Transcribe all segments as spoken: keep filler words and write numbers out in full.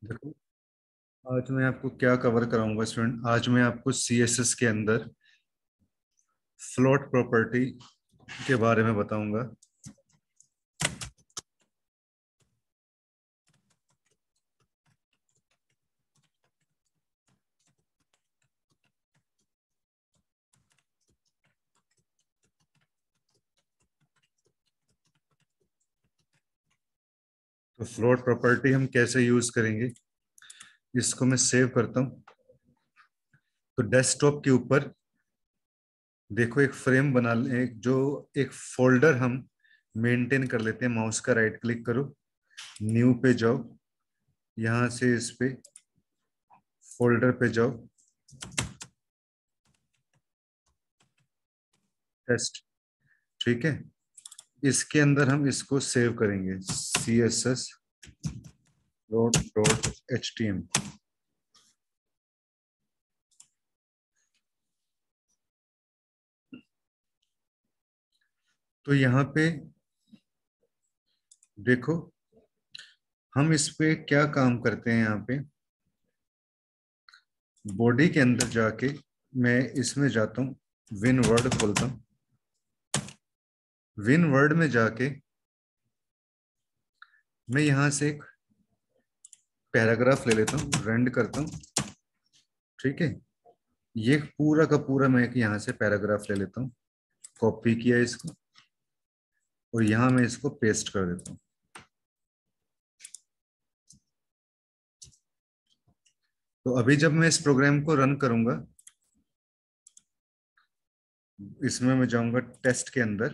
देखो, आज मैं आपको क्या कवर कराऊंगा स्टूडेंट। आज मैं आपको सीएसएस के अंदर फ्लोट प्रॉपर्टी के बारे में बताऊंगा। तो फ्लोट प्रॉपर्टी हम कैसे यूज करेंगे, इसको मैं सेव करता हूँ। तो डेस्कटॉप के ऊपर देखो एक फ्रेम बना ले, एक जो एक फोल्डर हम मेंटेन कर लेते हैं। माउस का राइट क्लिक करो, न्यू पे जाओ, यहां से इस पे फोल्डर पे जाओ, टेस्ट। ठीक है, इसके अंदर हम इसको सेव करेंगे, C S S dot dot H T M. तो यहाँ पे देखो, हम इस पे क्या काम करते हैं। यहाँ पे बॉडी के अंदर जाके मैं इसमें जाता हूँ, विन वर्ड खोलता हूँ। विन वर्ड में जाके मैं यहाँ से एक पैराग्राफ ले लेता हूँ, रन करता हूँ। ठीक है, ये पूरा का पूरा मैं एक यहाँ से पैराग्राफ ले लेता हूँ, कॉपी किया इसको और यहाँ मैं इसको पेस्ट कर देता हूँ। तो अभी जब मैं इस प्रोग्राम को रन करूंगा, इसमें मैं जाऊंगा टेस्ट के अंदर,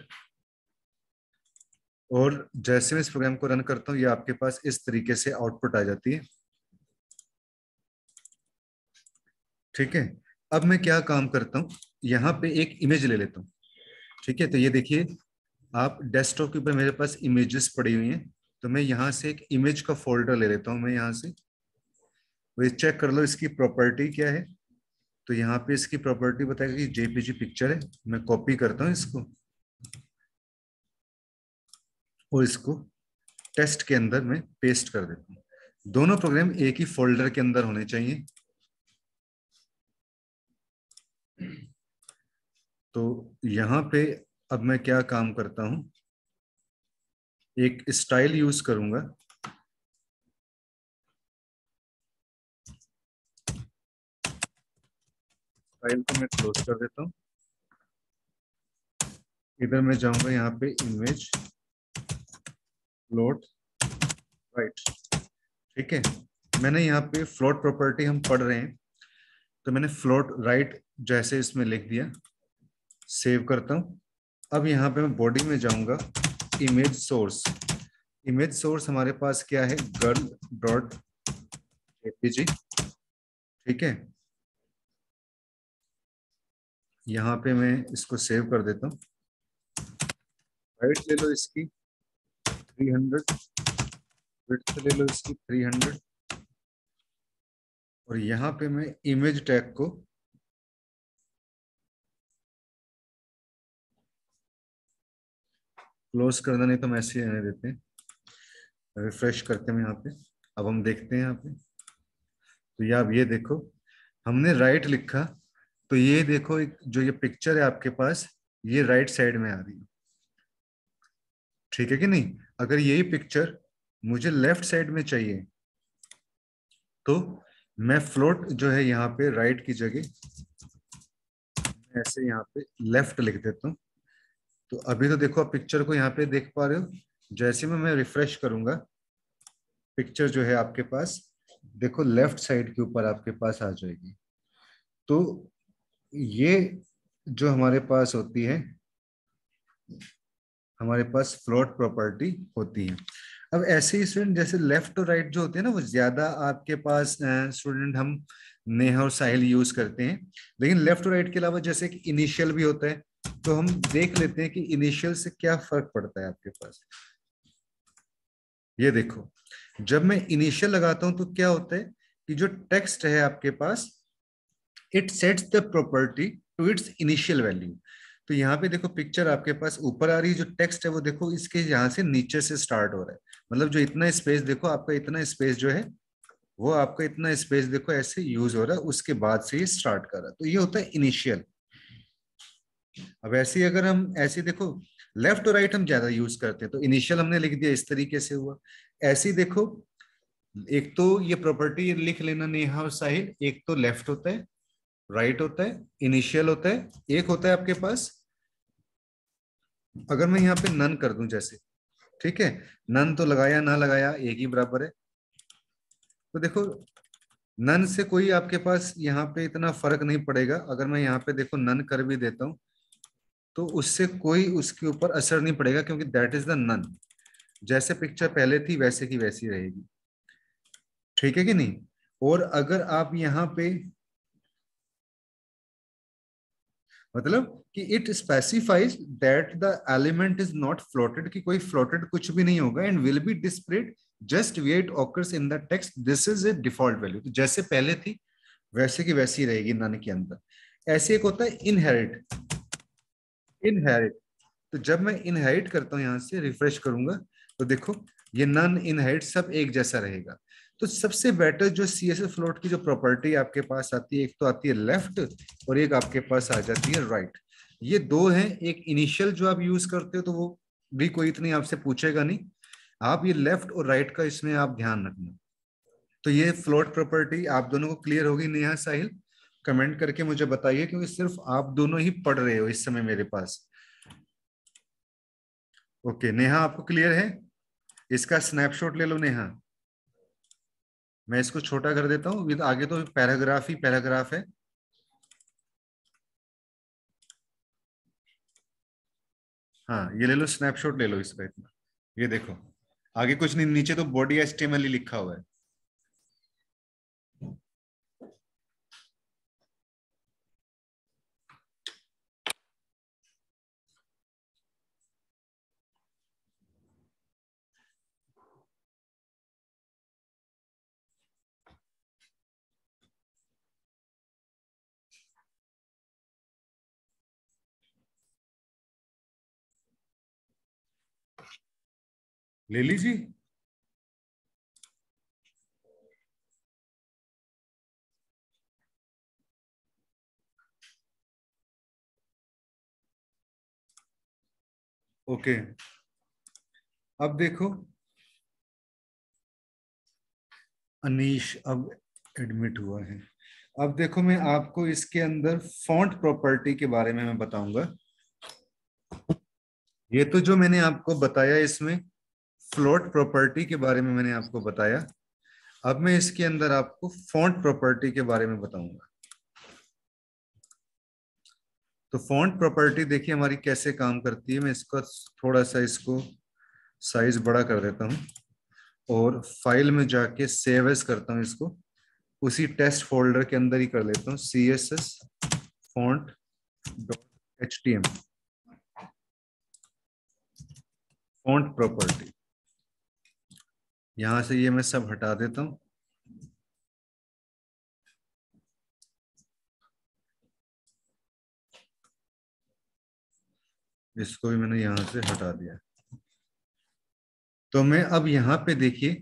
और जैसे मैं इस प्रोग्राम को रन करता हूँ ये आपके पास इस तरीके से आउटपुट आ जाती है। ठीक है, अब मैं क्या काम करता हूँ, यहाँ पे एक इमेज ले लेता हूँ। ठीक है, तो ये देखिए, आप डेस्कटॉप के ऊपर मेरे पास इमेजेस पड़ी हुई हैं। तो मैं यहाँ से एक इमेज का फोल्डर ले लेता हूँ मैं यहाँ से। तो ये चेक कर लो इसकी प्रॉपर्टी क्या है। तो यहाँ पे इसकी प्रॉपर्टी बताएगा कि जेपीजी पिक्चर है। मैं कॉपी करता हूँ इसको और इसको टेस्ट के अंदर मैं पेस्ट कर देता हूँ। दोनों प्रोग्राम एक ही फोल्डर के अंदर होने चाहिए। तो यहाँ पे अब मैं क्या काम करता हूँ, एक स्टाइल यूज करूंगा। स्टाइल को मैं क्लोज कर देता हूँ। इधर मैं जाऊंगा यहाँ पे इमेज फ्लोट राइट। ठीक है, मैंने यहाँ पे फ्लोट प्रॉपर्टी हम पढ़ रहे हैं, तो मैंने फ्लोट राइट जैसे इसमें लिख दिया। सेव करता हूँ। अब यहाँ पे मैं बॉडी में जाऊंगा, इमेज सोर्स। इमेज सोर्स हमारे पास क्या है, गर्ल डॉट जेपीजी। ठीक है, यहाँ पे मैं इसको सेव कर देता हूँ। हाइट ले लो इसकी थ्री हंड्रेड, विड्थ ले लो इसकी थ्री हंड्रेड, और यहाँ पे मैं इमेज टैग को क्लोज कर देना, नहीं तो मैसेज आने देते हैं। रिफ्रेश करते हैं यहाँ पे। अब हम देखते हैं यहाँ पे, तो ये आप ये देखो, हमने राइट लिखा, तो ये देखो एक जो ये पिक्चर है आपके पास, ये राइट साइड में आ रही है। ठीक है कि नहीं। अगर यही पिक्चर मुझे लेफ्ट साइड में चाहिए, तो मैं फ्लोट जो है यहाँ पे राइट की जगह ऐसे यहाँ पे लेफ्ट लिख देता हूँ। तो अभी तो देखो आप पिक्चर को यहाँ पे देख पा रहे हो। जैसे में मैं रिफ्रेश करूंगा, पिक्चर जो है आपके पास देखो लेफ्ट साइड के ऊपर आपके पास आ जाएगी। तो ये जो हमारे पास होती है, हमारे पास फ्लोट प्रॉपर्टी होती है। अब ऐसे ही स्टूडेंट जैसे लेफ्ट और राइट जो होते हैं ना, वो ज्यादा आपके पास स्टूडेंट हम नेहा और साहिल यूज करते हैं। लेकिन लेफ्ट और राइट के अलावा जैसे एक इनिशियल भी होता है, तो हम देख लेते हैं कि इनिशियल से क्या फर्क पड़ता है आपके पास। ये देखो, जब मैं इनिशियल लगाता हूं तो क्या होता है कि जो टेक्स्ट है आपके पास, it sets the property to its initial value. तो यहाँ पे देखो पिक्चर आपके पास ऊपर आ रही है, जो टेक्स्ट है वो देखो इसके यहाँ से नीचे से स्टार्ट हो रहा है। मतलब जो इतना स्पेस देखो आपका, इतना स्पेस जो है वो आपका इतना स्पेस देखो ऐसे यूज हो रहा है, उसके बाद से ये स्टार्ट कर रहा है, तो ये होता है इनिशियल। अब ऐसे ही अगर हम ऐसे देखो, लेफ्ट और राइट हम ज्यादा यूज करते हैं, तो इनिशियल हमने लिख दिया, इस तरीके से हुआ। ऐसे ही देखो, एक तो ये प्रॉपर्टी लिख लेना नेहा और साहिल, एक तो लेफ्ट होता है, राइट होता है, इनिशियल होता है, एक होता है आपके पास, अगर मैं यहाँ पे नन कर दूं जैसे, ठीक है, नन तो लगाया ना लगाया एक ही बराबर है। तो देखो, नन से कोई आपके पास यहाँ पे इतना फर्क नहीं पड़ेगा, अगर मैं यहाँ पे देखो नन कर भी देता हूँ तो उससे कोई उसके ऊपर असर नहीं पड़ेगा, क्योंकि दैट इज द नन। जैसे पिक्चर पहले थी वैसे की वैसी रहेगी, ठीक है कि नहीं। और अगर आप यहाँ पे मतलब कि it specifies that the element is not floated, कि कोई फ्लोटेड कुछ भी नहीं होगा, and will be displayed just way it occurs in the text, this is a default value. तो जैसे पहले थी वैसे की वैसी रहेगी नन के अंदर। ऐसे एक होता है इनहेरिट। इनहेरिट, तो जब मैं इनहेरिट करता हूं, यहां से रिफ्रेश करूंगा तो देखो ये नन इनहेरिट सब एक जैसा रहेगा। तो सबसे बेटर जो सी एस एस फ्लोट की जो प्रॉपर्टी आपके पास आती है, एक तो आती है लेफ्ट और एक आपके पास आ जाती है राइट। ये दो हैं। एक इनिशियल जो आप यूज करते हो तो वो भी कोई इतनी आपसे पूछेगा नहीं, आप ये लेफ्ट और राइट का इसमें आप ध्यान रखना। तो ये फ्लोट प्रॉपर्टी आप दोनों को क्लियर होगी नेहा साहिल? कमेंट करके मुझे बताइए, क्योंकि सिर्फ आप दोनों ही पढ़ रहे हो इस समय मेरे पास। ओके नेहा, आपको क्लियर है? इसका स्नैपशॉट ले लो नेहा। मैं इसको छोटा कर देता हूँ, विद आगे तो पैराग्राफ ही पैराग्राफ है। हाँ ये ले लो, स्नैपशॉट ले लो इसका इतना। ये देखो, आगे कुछ नहीं, नीचे तो body H T M L ही लिखा हुआ है। ले लीजिए। ओके, अब देखो, अनीश अब एडमिट हुआ है। अब देखो, मैं आपको इसके अंदर फॉन्ट प्रॉपर्टी के बारे में मैं बताऊंगा। ये तो जो मैंने आपको बताया इसमें फ्लोट प्रॉपर्टी के बारे में मैंने आपको बताया। अब मैं इसके अंदर आपको फॉन्ट प्रॉपर्टी के बारे में बताऊंगा। तो फॉन्ट प्रॉपर्टी देखिए हमारी कैसे काम करती है। मैं इसका थोड़ा सा इसको साइज बड़ा कर देता हूँ और फाइल में जाके सेव एज करता हूँ इसको, उसी टेस्ट फोल्डर के अंदर ही कर लेता हूँ, C S S font dot H T M, font property. यहां से ये मैं सब हटा देता हूँ। इसको भी मैंने यहां से हटा दिया। तो मैं अब यहाँ पे देखिए,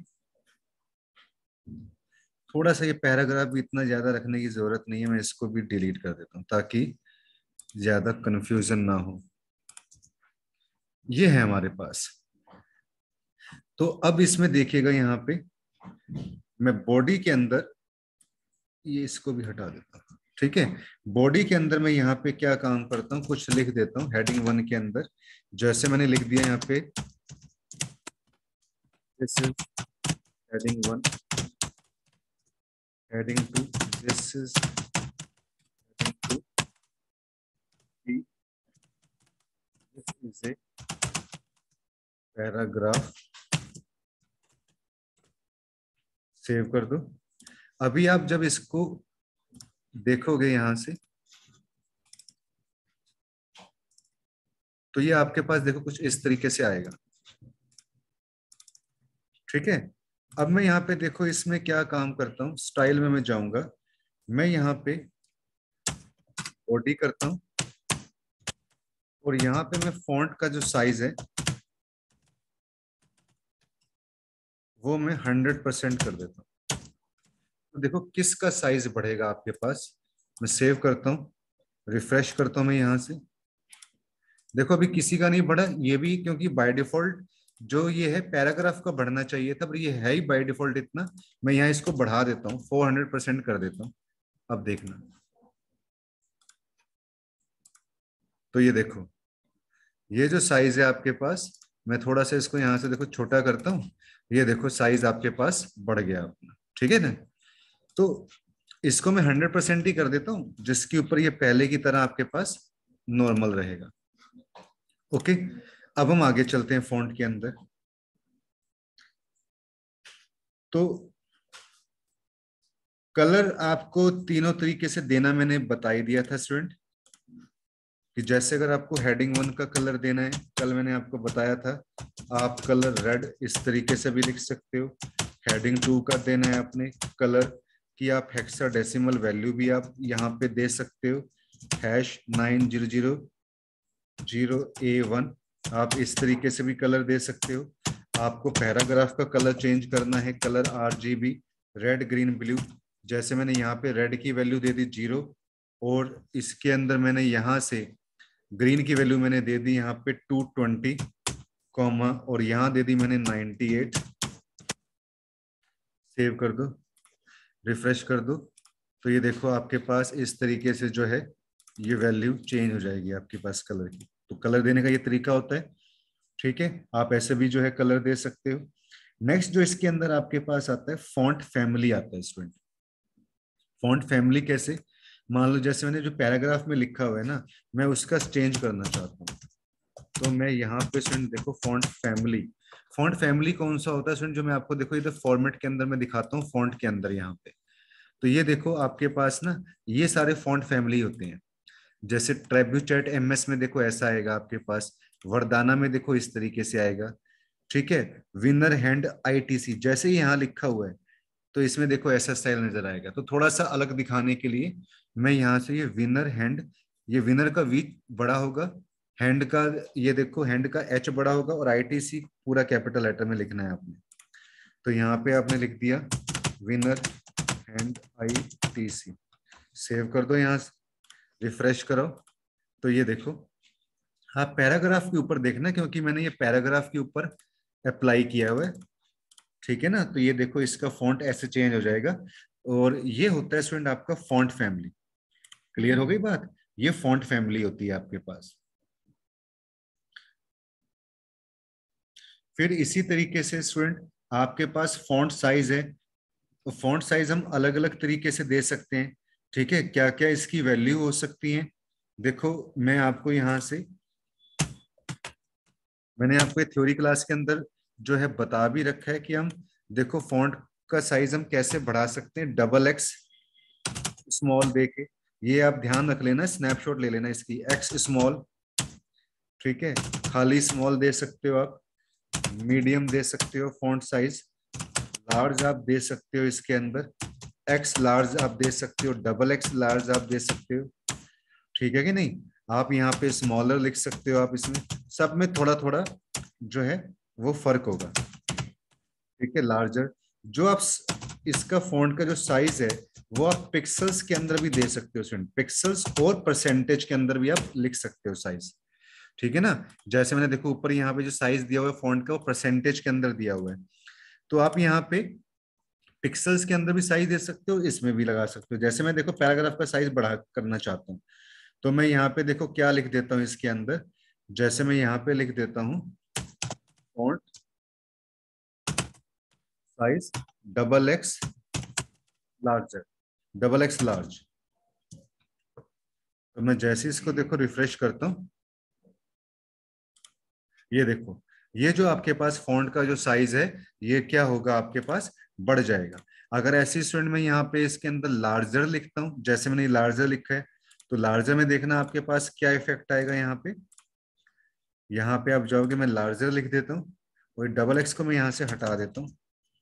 थोड़ा सा ये पैराग्राफ भी इतना ज्यादा रखने की जरूरत नहीं है, मैं इसको भी डिलीट कर देता हूँ ताकि ज्यादा कंफ्यूजन ना हो। ये है हमारे पास। तो अब इसमें देखिएगा, यहाँ पे मैं बॉडी के अंदर ये इसको भी हटा देता हूँ, ठीक है। बॉडी के अंदर मैं यहाँ पे क्या काम करता हूँ, कुछ लिख देता हूँ हेडिंग वन के अंदर। जैसे मैंने लिख दिया यहाँ पे, this is heading one, heading two, this is heading two, this is a paragraph. Save कर दो। अभी आप जब इसको देखोगे यहां से, तो ये आपके पास देखो कुछ इस तरीके से आएगा, ठीक है। अब मैं यहाँ पे देखो इसमें क्या काम करता हूँ, स्टाइल में मैं जाऊंगा, मैं यहाँ पे बॉडी करता हूँ और यहाँ पे मैं फॉन्ट का जो साइज है वो मैं हंड्रेड परसेंट कर देता हूँ। तो देखो किसका साइज बढ़ेगा आपके पास। मैं सेव करता हूँ, रिफ्रेश करता हूँ मैं यहाँ से। देखो अभी किसी का नहीं बढ़ा, ये भी क्योंकि बाय डिफॉल्ट जो ये है पैराग्राफ का बढ़ना चाहिए था, पर ये है ही बाय डिफॉल्ट इतना। मैं यहाँ इसको बढ़ा देता हूँ, फोर हंड्रेड परसेंट कर देता हूँ। अब देखना, तो ये देखो ये जो साइज है आपके पास, मैं थोड़ा सा इसको यहाँ से देखो छोटा करता हूँ। ये देखो साइज आपके पास बढ़ गया अपना, ठीक है ना। तो इसको मैं हंड्रेड परसेंट ही कर देता हूँ, जिसके ऊपर ये पहले की तरह आपके पास नॉर्मल रहेगा। ओके, अब हम आगे चलते हैं फॉन्ट के अंदर। तो कलर आपको तीनों तरीके से देना मैंने बता ही दिया था स्टूडेंट, कि जैसे अगर आपको हेडिंग वन का कलर देना है, कल मैंने आपको बताया था, आप कलर रेड इस तरीके से भी लिख सकते हो। हेडिंग टू का देना है अपने कलर कि आप हेक्साडेसिमल वैल्यू भी आप यहाँ पे दे सकते हो, hash nine zero zero zero A one, आप इस तरीके से भी कलर दे सकते हो। आपको पैराग्राफ का कलर चेंज करना है, colour R G B, red green blue. जैसे मैंने यहाँ पे रेड की वैल्यू दे दी जीरो, और इसके अंदर मैंने यहाँ से ग्रीन की वैल्यू मैंने दे दी यहाँ पे टू ट्वेंटी कॉमा, और यहाँ दे दी मैंने नाइन्टी एट। सेव कर दो, रिफ्रेश कर दो, तो ये देखो आपके पास इस तरीके से जो है ये वैल्यू चेंज हो जाएगी आपके पास कलर की। तो कलर देने का ये तरीका होता है, ठीक है। आप ऐसे भी जो है कलर दे सकते हो। नेक्स्ट जो इसके अंदर आपके पास आता है फॉन्ट फैमिली आता है स्टूडेंट। फॉन्ट फैमिली कैसे, मान लो जैसे मैंने जो पैराग्राफ में लिखा हुआ है ना, मैं उसका चेंज करना चाहता हूँ, तो मैं यहाँ पे स्टूडेंट देखो फॉन्ट फैमिली, फॉन्ट फैमिली कौन सा होता है स्टूडेंट, जो मैं आपको देखो इधर फॉर्मेट के अंदर मैं दिखाता हूँ, फॉन्ट के अंदर यहाँ पे। तो ये देखो आपके पास ना ये सारे फॉन्ट फैमिली होते हैं। जैसे ट्रेब्यूचैट एमएस में देखो ऐसा आएगा आपके पास, वर्दाना में देखो इस तरीके से आएगा, ठीक है। विनर हैंड आईटीसी जैसे ही यहाँ लिखा हुआ है, तो इसमें देखो ऐसा स्टाइल नजर आएगा। तो थोड़ा सा अलग दिखाने के लिए मैं यहाँ से ये विनर हैंड, ये विनर का वी बड़ा होगा, हैंड का ये देखो हैंड का एच बड़ा होगा, और आईटीसी पूरा कैपिटल लेटर में लिखना है आपने। तो यहाँ पे आपने लिख दिया विनर हैंड आईटीसी, सेव कर दो, यहाँ रिफ्रेश करो, तो ये देखो आप पैराग्राफ के ऊपर देखना, क्योंकि मैंने ये पैराग्राफ के ऊपर अप्लाई किया हुआ है, ठीक है ना। तो ये देखो इसका फॉन्ट ऐसे चेंज हो जाएगा, और ये होता है स्टूडेंट आपका फॉन्ट फैमिली। क्लियर हो गई बात, ये फॉन्ट फैमिली होती है आपके पास। फिर इसी तरीके से स्टूडेंट आपके पास फॉन्ट साइज है, तो फॉन्ट साइज हम अलग अलग तरीके से दे सकते हैं, ठीक है। क्या क्या इसकी वैल्यू हो सकती है, देखो मैं आपको यहाँ से, मैंने आपको थ्योरी क्लास के अंदर जो है बता भी रखा है कि हम देखो फॉन्ट का साइज हम कैसे बढ़ा सकते हैं, डबल एक्स स्मॉल दे के। ये आप ध्यान रख लेना, स्नैपशॉट ले लेना इसकी, एक्स स्मॉल, ठीक है। खाली स्मॉल दे सकते हो आप, मीडियम दे सकते हो फॉन्ट साइज, लार्ज आप दे सकते हो इसके अंदर, एक्स लार्ज आप दे सकते हो, डबल एक्स लार्ज आप दे सकते हो, ठीक है कि नहीं। आप यहाँ पे स्मॉलर लिख सकते हो, आप इसमें सब में थोड़ा थोड़ा जो है वो फर्क होगा, ठीक है। लार्जर जो आप इसका फॉन्ट का जो साइज है वो आप पिक्सल्स के अंदर भी दे सकते हो स्टूडेंट, पिक्सल्स और परसेंटेज के अंदर भी आप लिख सकते हो साइज, ठीक है ना। जैसे मैंने देखो ऊपर यहाँ पे जो साइज दिया हुआ है फॉन्ट का, वो परसेंटेज के अंदर दिया हुआ है, तो आप यहाँ पे पिक्सल्स के अंदर भी साइज दे सकते हो, इसमें भी लगा सकते हो। जैसे मैं देखो पैराग्राफ का साइज बढ़ा करना चाहता हूँ, तो मैं यहाँ पे देखो क्या लिख देता हूँ इसके अंदर, जैसे मैं यहाँ पे लिख देता हूँ font size double X larger, double X large. तो मैं जैसे इसको देखो रिफ्रेश करता हूँ, ये देखो ये जो आपके पास फॉन्ट का जो साइज है ये क्या होगा आपके पास, बढ़ जाएगा। अगर ऐसी स्टूडेंट में यहाँ पे इसके अंदर लार्जर लिखता हूँ, जैसे मैंने लार्जर लिखा है, तो लार्जर में देखना आपके पास क्या इफेक्ट आएगा। यहाँ पे यहाँ पे आप जाओगे, मैं लार्जर लिख देता हूँ, और डबल एक्स को मैं यहाँ से हटा देता हूँ,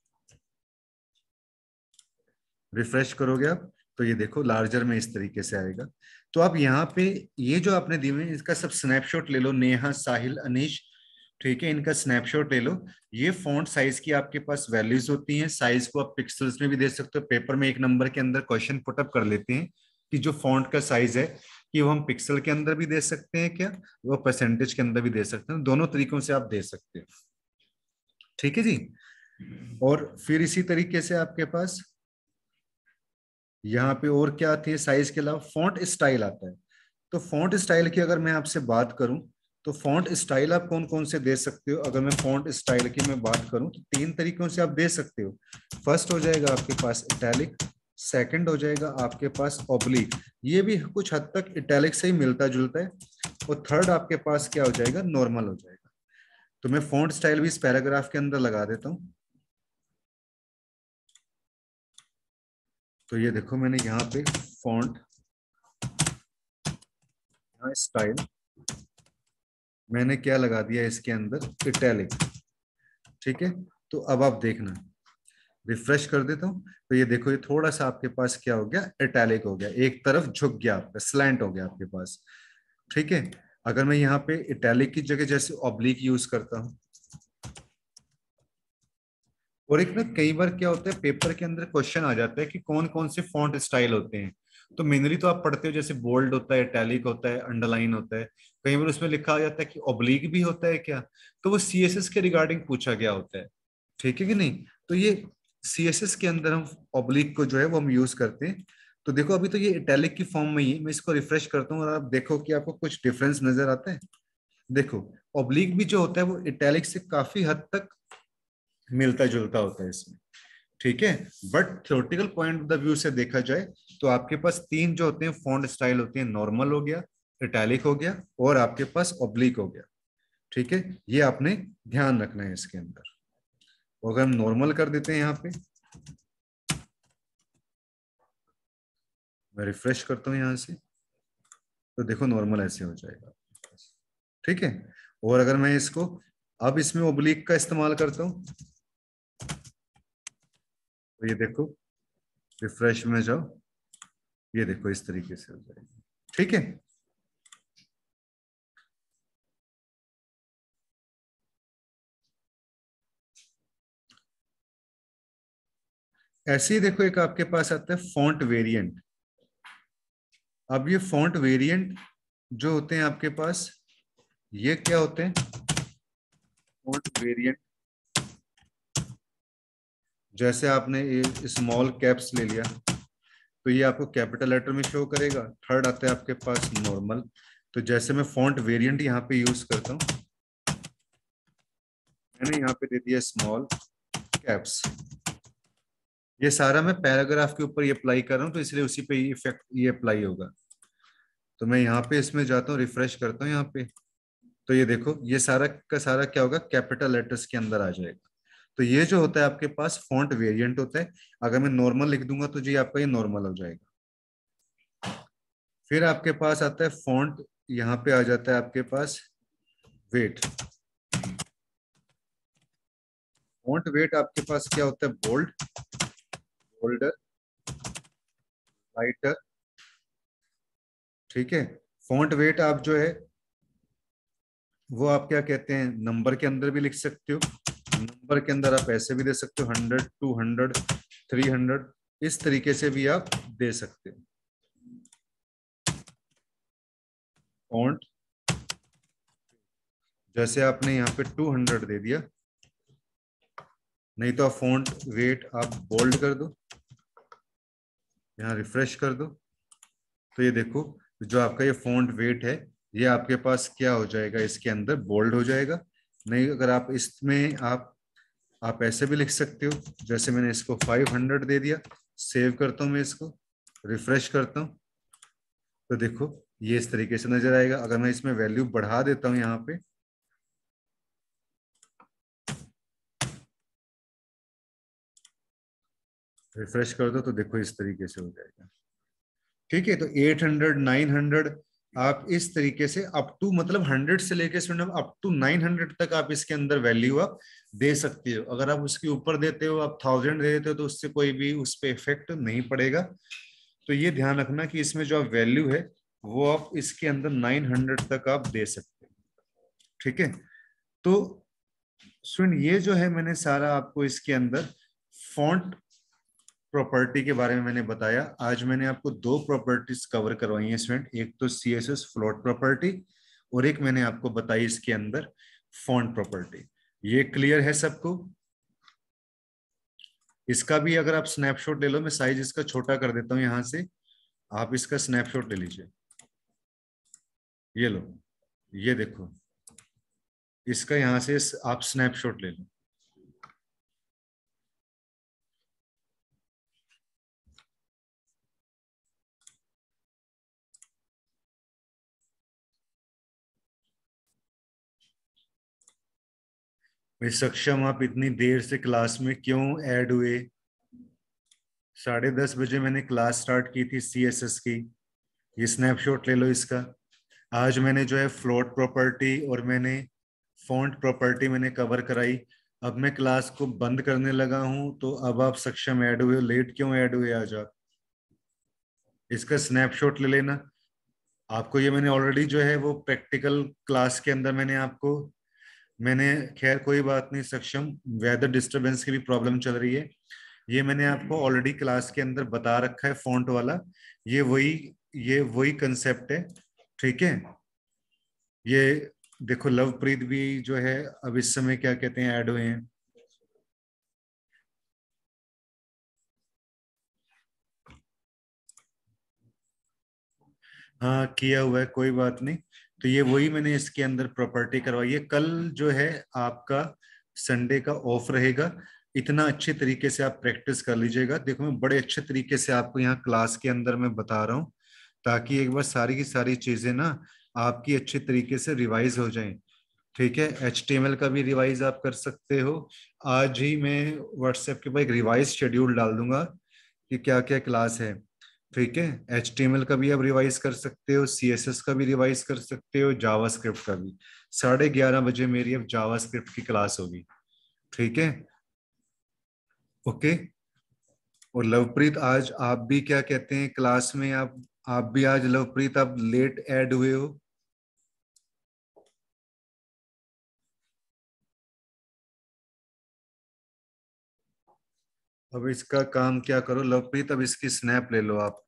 रिफ्रेश करोगे आप, तो ये देखो लार्जर में इस तरीके से आएगा। तो आप यहाँ पे ये जो आपने दिए हुए हैं इसका सब स्नैपशॉट ले लो, नेहा, साहिल, अनीश, ठीक है, इनका स्नैपशॉट ले लो। ये फॉन्ट साइज की आपके पास वैल्यूज होती हैं, साइज को आप पिक्सल्स में भी दे सकते हो। पेपर में एक नंबर के अंदर क्वेश्चन पुटअप कर लेते हैं कि जो फॉन्ट का साइज है कि वो हम पिक्सल के अंदर भी दे सकते हैं क्या, वो परसेंटेज के अंदर भी दे सकते हैं, दोनों तरीकों से आप दे सकते हो। ठीक है जी। और फिर इसी तरीके से आपके पास यहाँ पे और क्या आती है साइज के अलावा, फॉन्ट स्टाइल आता है। तो फॉन्ट स्टाइल की अगर मैं आपसे बात करूं तो फॉन्ट स्टाइल आप कौन कौन से दे सकते हो। अगर मैं फॉन्ट स्टाइल की मैं बात करूं तो तीन तरीकों से आप दे सकते हो। फर्स्ट हो जाएगा आपके पास इटैलिक, सेकंड हो जाएगा आपके पास ऑब्लिक, ये भी कुछ हद तक इटैलिक से ही मिलता जुलता है, और थर्ड आपके पास क्या हो जाएगा, नॉर्मल हो जाएगा। तो मैं फॉन्ट स्टाइल भी इस पैराग्राफ के अंदर लगा देता हूं। तो ये देखो मैंने यहाँ पे फॉन्ट स्टाइल मैंने क्या लगा दिया इसके अंदर, इटैलिक। ठीक है, तो अब आप देखना, रिफ्रेश कर देता हूं तो ये देखो ये थोड़ा सा आपके पास क्या हो गया, इटैलिक हो गया, एक तरफ झुक गया आपका, स्लैंट हो गया आपके पास। ठीक है, अगर मैं यहाँ पे इटैलिक की जगह जैसे ऑब्लिक यूज करता हूं, और एक ना कई बार क्या होता है पेपर के अंदर क्वेश्चन आ जाता है कि कौन कौन से फॉन्ट स्टाइल होते हैं। तो मेनली तो आप पढ़ते हो जैसे बोल्ड होता है, इटैलिक होता है, अंडरलाइन होता है, कई बार उसमें लिखा आ जाता है कि ऑब्लिक भी होता है क्या, तो वो सीएसएस के रिगार्डिंग पूछा गया होता है। ठीक है कि नहीं, तो ये सीएसएस के अंदर हम ऑब्लिक को जो है वो हम यूज करते हैं। तो देखो अभी तो ये इटैलिक की फॉर्म में ही है, मैं इसको रिफ्रेश करता हूँ और आप देखो कि आपको कुछ डिफरेंस नजर आता है। देखो ऑब्लिक भी जो होता है वो इटैलिक से काफी हद तक मिलता जुलता होता है इसमें। ठीक है, but theoretical point of the view से देखा जाए तो आपके पास तीन जो होते हैं फॉन्ट स्टाइल होते हैं, नॉर्मल हो गया, इटैलिक हो गया, और आपके पास ऑब्लिक हो गया। ठीक है, ये आपने ध्यान रखना है इसके अंदर। अगर हम नॉर्मल कर देते हैं यहाँ पे, मैं रिफ्रेश करता हूँ यहाँ से, तो देखो नॉर्मल ऐसे हो जाएगा। ठीक है, और अगर मैं इसको अब इसमें ओब्लिक का इस्तेमाल करता हूँ तो ये देखो, रिफ्रेश में जाओ, ये देखो इस तरीके से हो जाएगा। ठीक है, ऐसे ही देखो एक आपके पास आता है फॉन्ट वेरिएंट। अब ये फॉन्ट वेरिएंट जो होते हैं आपके पास, ये क्या होते हैं, फॉन्ट वेरिएंट जैसे आपने ये स्मॉल कैप्स ले लिया तो ये आपको कैपिटल लेटर में शो करेगा। थर्ड आता है आपके पास नॉर्मल। तो जैसे मैं फॉन्ट वेरिएंट यहाँ पे यूज करता हूँ, मैंने यहाँ पे दे दिया स्मॉल कैप्स, ये सारा मैं पैराग्राफ के ऊपर ये अप्लाई कर रहा हूँ तो इसलिए उसी पे इफेक्ट ये अप्लाई होगा। तो मैं यहाँ पे इसमें जाता हूँ, रिफ्रेश करता हूँ यहाँ पे, तो ये देखो ये सारा का सारा क्या होगा, कैपिटल लेटर्स के अंदर आ जाएगा। तो ये जो होता है आपके पास फॉन्ट वेरिएंट होता है। अगर मैं नॉर्मल लिख दूंगा तो जी आपका ये नॉर्मल हो जाएगा। फिर आपके पास आता है फॉन्ट, यहाँ पे आ जाता है आपके पास वेट। फॉन्ट वेट आपके पास क्या होता है, बोल्ड, बोल्डर, लाइटर। ठीक है, फॉन्ट वेट आप जो है वो आप क्या कहते हैं, नंबर के अंदर भी लिख सकते हो, नंबर के अंदर आप ऐसे भी दे सकते हो, hundred, two hundred, three hundred, इस तरीके से भी आप दे सकते हो फॉन्ट। जैसे आपने यहाँ पे टू हंड्रेड दे दिया, नहीं तो आप फॉन्ट वेट आप बोल्ड कर दो, यहाँ रिफ्रेश कर दो, तो ये देखो जो आपका ये फॉन्ट वेट है ये आपके पास क्या हो जाएगा, इसके अंदर बोल्ड हो जाएगा। नहीं अगर आप इसमें आप आप ऐसे भी लिख सकते हो, जैसे मैंने इसको फाइव हंड्रेड दे दिया, सेव करता हूँ मैं इसको, रिफ्रेश करता हूँ, तो देखो ये इस तरीके से नजर आएगा। अगर मैं इसमें वैल्यू बढ़ा देता हूँ यहाँ पे, रिफ्रेश कर दो, तो देखो इस तरीके से हो जाएगा। ठीक है, तो एट हंड्रेड, नाइन हंड्रेड, आप इस तरीके से अप टू मतलब हंड्रेड से लेके अप टू नाइन हंड्रेड तक आप इसके अंदर वैल्यू आप दे सकते हो। अगर आप उसके ऊपर देते हो, आप थाउजेंड दे देते हो, तो उससे कोई भी उस पर इफेक्ट नहीं पड़ेगा। तो ये ध्यान रखना कि इसमें जो आप वैल्यू है वो आप इसके अंदर नाइन हंड्रेड तक आप दे सकते हो। ठीक है, तो सुन, ये जो है मैंने सारा आपको इसके अंदर फॉन्ट प्रॉपर्टी के बारे में मैंने बताया। आज मैंने आपको दो प्रॉपर्टीज कवर करवाई हैं स्टूडेंट, एक तो C S S float property और एक मैंने आपको बताई इसके अंदर फॉन्ट प्रॉपर्टी। ये क्लियर है सबको? इसका भी अगर आप स्नैपशॉट ले लो, मैं साइज इसका छोटा कर देता हूं यहां से, आप इसका स्नैपशॉट ले लीजिए। ये लो, ये देखो, इसका यहां से आप स्नैपशॉट ले लो। भाई सक्षम, आप इतनी देर से क्लास में क्यों ऐड हुए? साढ़े दस बजे मैंने क्लास स्टार्ट की थी सी एस एस की। ये स्नैपशॉट ले लो इसका। आज मैंने जो है फ्लोट प्रॉपर्टी और मैंने फॉन्ट प्रॉपर्टी मैंने कवर कराई। अब मैं क्लास को बंद करने लगा हूं, तो अब आप सक्षम ऐड हुए हो। लेट क्यों ऐड हुए आज आप? इसका स्नैपशॉट ले लेना। आपको ये मैंने ऑलरेडी जो है वो प्रैक्टिकल क्लास के अंदर मैंने आपको, मैंने, खैर कोई बात नहीं सक्षम, वेदर डिस्टरबेंस की भी प्रॉब्लम चल रही है। ये मैंने आपको ऑलरेडी क्लास के अंदर बता रखा है फॉन्ट वाला। ये वही ये वही कंसेप्ट है, ठीक है। ये देखो, लवप्रीत भी जो है अब इस समय क्या कहते हैं ऐड हुए हैं। हाँ किया हुआ है, कोई बात नहीं। तो ये वही मैंने इसके अंदर प्रॉपर्टी करवाई है। कल जो है आपका संडे का ऑफ रहेगा। इतना अच्छे तरीके से आप प्रैक्टिस कर लीजिएगा। देखो, मैं बड़े अच्छे तरीके से आपको यहाँ क्लास के अंदर मैं बता रहा हूँ, ताकि एक बार सारी की सारी चीजें ना आपकी अच्छे तरीके से रिवाइज हो जाएं। ठीक है, एच टी एम एल का भी रिवाइज आप कर सकते हो। आज ही मैं व्हाट्सएप के ऊपर एक रिवाइज शेड्यूल डाल दूंगा कि क्या क्या क्लास है। ठीक है, एच टी एम एल का भी आप रिवाइज कर सकते हो, सी एस एस का भी रिवाइज कर सकते हो, जावा स्क्रिप्ट का भी। साढ़े ग्यारह बजे मेरी अब जावा स्क्रिप्ट की क्लास होगी। ठीक है, ओके। और लवप्रीत, आज आप भी क्या कहते हैं क्लास में, आप आप भी आज लवप्रीत आप लेट ऐड हुए हो। अब इसका काम क्या करो लवप्रीत, अब इसकी स्नैप ले लो आप।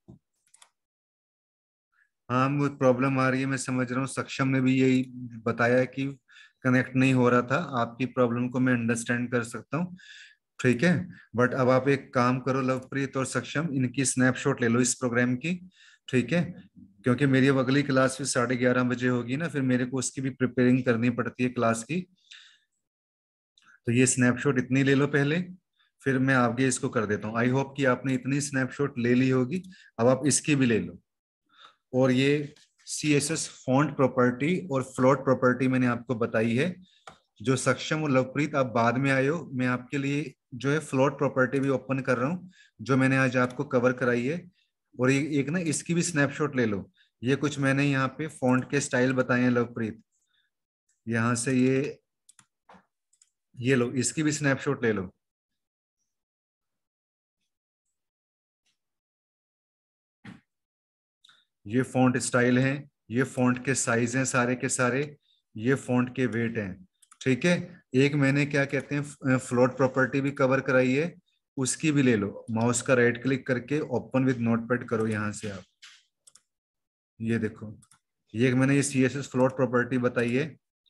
हाँ, वो प्रॉब्लम आ रही है, मैं समझ रहा हूँ। सक्षम ने भी यही बताया कि कनेक्ट नहीं हो रहा था। आपकी प्रॉब्लम को मैं अंडरस्टैंड कर सकता हूँ, ठीक है। बट अब आप एक काम करो लवप्रीत और सक्षम, इनकी स्नैपशॉट ले लो इस प्रोग्राम की, ठीक है। क्योंकि मेरी अब अगली क्लास फिर साढ़े ग्यारह बजे होगी ना, फिर मेरे को उसकी भी प्रिपेयरिंग करनी पड़ती है क्लास की। तो ये स्नैपशॉट इतनी ले लो पहले, फिर मैं आगे इसको कर देता हूँ। आई होप कि आपने इतनी स्नैपशॉट ले ली होगी। अब आप इसकी भी ले लो। और ये C S S font property और फ्लोट प्रॉपर्टी मैंने आपको बताई है। जो सक्षम और लवप्रीत आप बाद में आए हो, मैं आपके लिए जो है फ्लोट प्रॉपर्टी भी ओपन कर रहा हूँ, जो मैंने आज आपको कवर कराई है। और ये एक ना इसकी भी स्नैपशॉट ले लो। ये कुछ मैंने यहाँ पे फॉन्ट के स्टाइल बताए हैं लवप्रीत, यहाँ से ये ये लो, इसकी भी स्नैपशॉट ले लो। ये फॉन्ट स्टाइल हैं, ये फॉन्ट के साइज हैं सारे के सारे, ये फॉन्ट के वेट हैं, ठीक है। एक मैंने क्या कहते हैं फ्लोट प्रॉपर्टी भी कवर कराई है, उसकी भी ले लो। माउस का राइट क्लिक करके ओपन विद नोटपैड करो यहाँ से आप। ये देखो, ये एक मैंने ये C S S float property बताई है।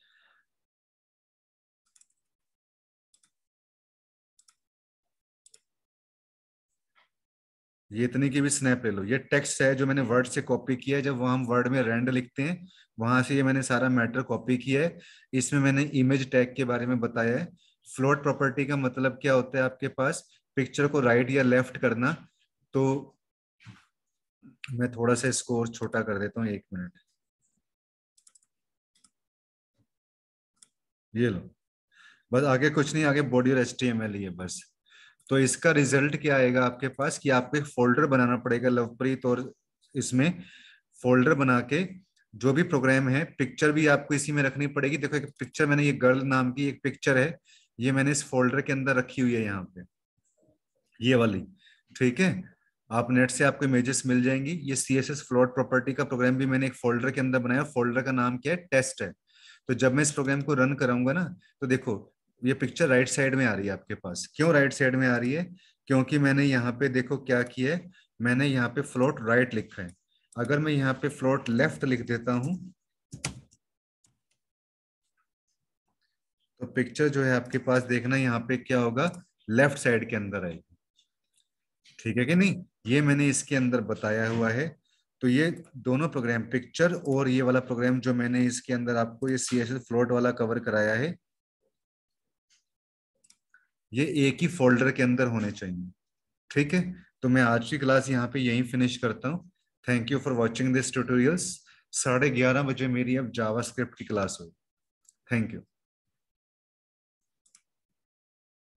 ये इतनी की भी स्नैप ले लो। ये टेक्स्ट है जो मैंने वर्ड से कॉपी किया है। जब वह हम वर्ड में रैंड लिखते हैं, वहां से ये मैंने सारा मैटर कॉपी किया है। इसमें मैंने इमेज टैग के बारे में बताया है। फ्लोट प्रॉपर्टी का मतलब क्या होता है आपके पास, पिक्चर को राइट या लेफ्ट करना। तो मैं थोड़ा सा स्कोर छोटा कर देता हूँ, एक मिनट। ये लो, बस आगे कुछ नहीं, आगे बॉडी और एच टी एम एल ही है बस। तो इसका रिजल्ट क्या आएगा आपके पास कि आपको एक फोल्डर बनाना पड़ेगा लवप्रीत, और इसमें फोल्डर बना के जो भी प्रोग्राम है, पिक्चर भी आपको इसी में रखनी पड़ेगी। देखो, एक पिक्चर मैंने, ये गर्ल नाम की एक पिक्चर है, ये मैंने इस फोल्डर के अंदर रखी हुई है यहाँ पे, ये वाली, ठीक है। आप नेट से आपको इमेजेस मिल जाएंगी। ये C S S float property का प्रोग्राम भी मैंने एक फोल्डर के अंदर बनाया। फोल्डर का नाम क्या है, टेस्ट है। तो जब मैं इस प्रोग्राम को रन कराऊंगा ना, तो देखो, ये पिक्चर राइट साइड में आ रही है आपके पास। क्यों राइट साइड में आ रही है? क्योंकि मैंने यहाँ पे देखो क्या किया है, मैंने यहाँ पे फ्लोट राइट लिखा है। अगर मैं यहाँ पे फ्लोट लेफ्ट लिख देता हूँ तो पिक्चर जो है आपके पास देखना यहाँ पे क्या होगा, लेफ्ट साइड के अंदर आएगी। ठीक है कि नहीं? ये मैंने इसके अंदर बताया हुआ है। तो ये दोनों प्रोग्राम, पिक्चर और ये वाला प्रोग्राम जो मैंने इसके अंदर आपको ये सी एस एस फ्लोट वाला कवर कराया है, ये एक ही फोल्डर के अंदर होने चाहिए। ठीक है, तो मैं आज की क्लास यहाँ पे यहीं फिनिश करता हूँ। Thank you for watching this tutorials. साढ़े ग्यारह बजे मेरी अब जावास्क्रिप्ट की क्लास होगी। Thank you.